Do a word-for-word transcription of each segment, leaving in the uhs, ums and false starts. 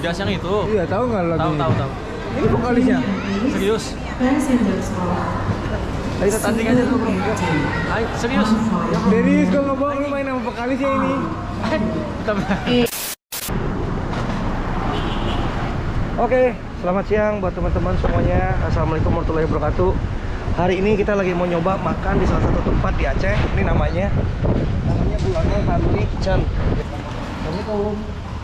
Jas yang itu. Iya, tahu nggak lagu Tahu, ini? tahu, tahu. Ini vokalisnya. Serius. Ayo kita tanding aja dulu, bro. Ayo, serius. Serius, gue nggak bohong, lu main sama vokalisnya ini. Oke, selamat siang buat teman-teman semuanya. Assalamualaikum warahmatullahi wabarakatuh. Hari ini kita lagi mau nyoba makan di salah satu tempat di Aceh. Ini namanya namanya Bulane Family Kitchen. Assalamualaikum.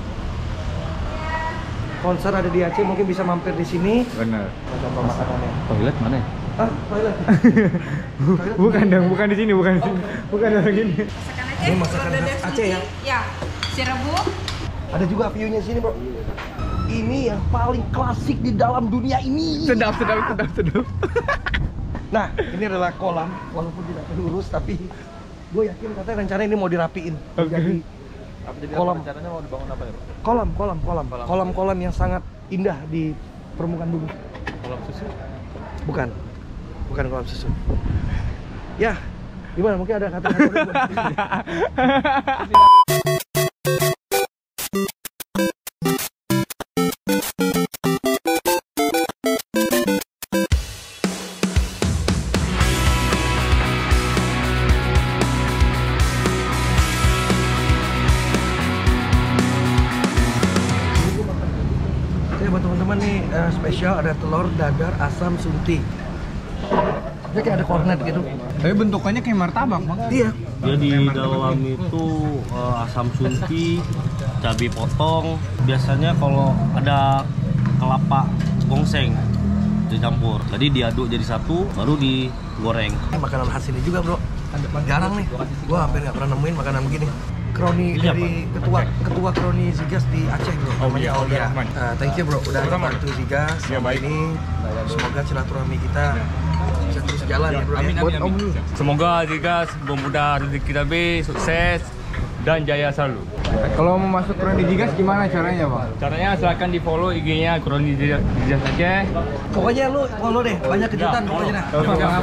Konser ada di Aceh, mungkin bisa mampir di sini. Bener. Coba makanannya. Toilet mana ya? Ah, toilet. Bukan dong, bukan di sini, bukan di sini. Bukan yang gini. Ini masakan khas Aceh ya? Ya, si rebus. Ada juga view-nya sini, bro. Ini yang paling klasik di dalam dunia ini. Sedap, sedap, sedap, sedap. Nah, ini adalah kolam, walaupun tidak lurus, tapi gue yakin katanya rencana ini mau dirapiin. Oke. Jadi Apa jadi kolam. rencananya mau dibangun apa ya, Pak? kolam, kolam, kolam, kolam-kolam yang sangat indah di permukaan bumi. Kolam susu. Bukan, bukan kolam susu. Ya, gimana? Mungkin ada kata-kata. Oke, buat teman-teman nih eh, spesial ada telur dadar asam sunti. Dia kayak ada kornet gitu. Tapi bentukannya kayak martabak, Bang. Iya. Dia di dalam itu uh, asam sunti, cabai potong. Biasanya kalau ada kelapa gongseng dicampur. Jadi diaduk jadi satu, baru digoreng. Ini makanan khas ini juga, bro. Jarang nih. Gua hampir nggak pernah nemuin makanan begini. Kroni Iya, dari ketua ketua Kroni Zigas di Aceh, bro. Namanya Oh, Aulia. Rahman. Uh, thank you, bro. Udah Sama-sama. bantu Zigas. Ya, baik. Ini semoga silaturahmi kita bisa terus jalan ya, bro. Amin, ya. Buat amin, Om amin. dulu. Semoga juga memudahkan rezeki kita be, sukses dan jaya selalu. Kalau mau masuk Kroni Jigas gimana caranya, Bang? Caranya silakan di follow I G-nya Kroni Jigas Aceh. Pokoknya lu follow deh, banyak kejutan pokoknya dah. Maaf.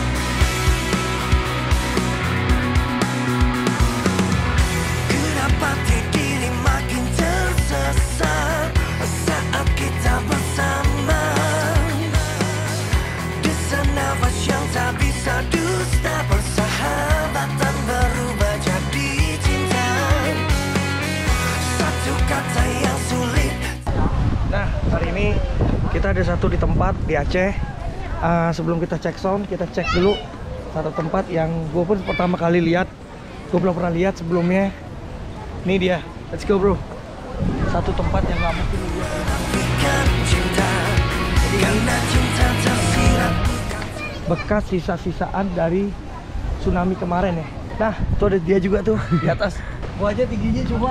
Kenapa diri makin tersesat saat kita bersama? Desa nafas yang tak bisa dusta, persahabatan berubah jadi cinta. Satu kata yang sulit. Nah, hari ini kita ada satu di tempat di Aceh. Uh, sebelum kita cek sound, kita cek dulu satu tempat yang gue pun pertama kali lihat. Gue belum pernah lihat sebelumnya. Ini dia, let's go, bro. Satu tempat yang gak mungkin lu lihat. Nafikan cinta, karena cinta tersirat. Bekas sisa-sisaan dari tsunami kemarin ya. Nah, tuh ada dia juga tuh di atas. Gua aja tingginya cuma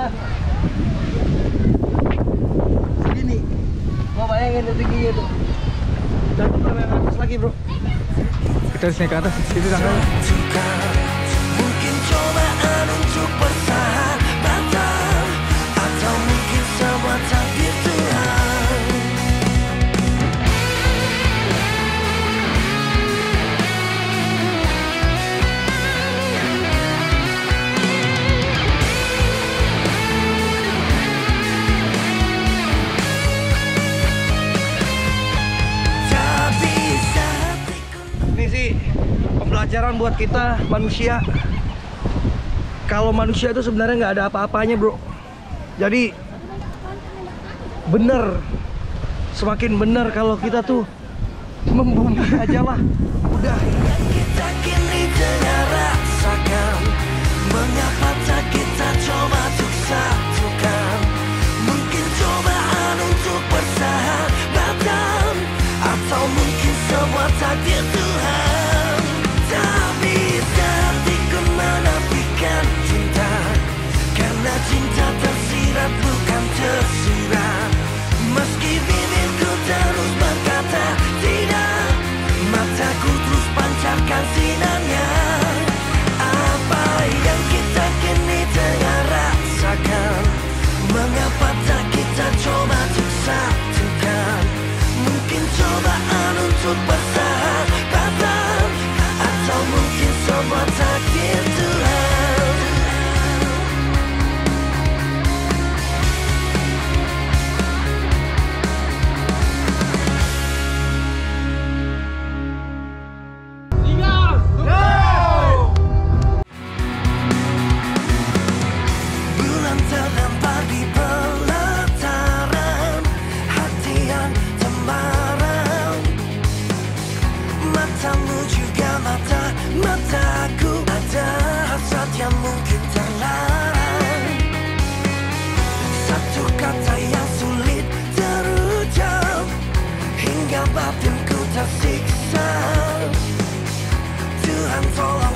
segini. Gua bayangin tuh tingginya tuh. Dan tuh yang atas lagi, bro. Kita harus naik ke atas, situ tangannya. Mungkin cobaan untuk persahabatan, atau mungkin semua takdir Tuhan. Tak bisa hatiku. Ini sih pembelajaran buat kita manusia. Kalau manusia itu sebenarnya nggak ada apa-apanya, bro. Jadi bener, semakin bener kalau kita tuh membumi aja lah. Udah. Kita kini tengah rasakan, mengapa tak kita coba untuk satukan? Mungkin cobaan untuk persahabatan, atau mungkin semua takdir Tuhan. Tak bisa hatiku menafikan cinta, karena cinta tersirat bukan tersirat. Meski bibirku terus berkata tidak, mataku terus pancarkan sinarnya. Apa yang kita kini tengah rasakan, mengapa tak kita coba untuk satukan? Mungkin cobaan untuk bersahabat, tersiksa. Tuhan tolong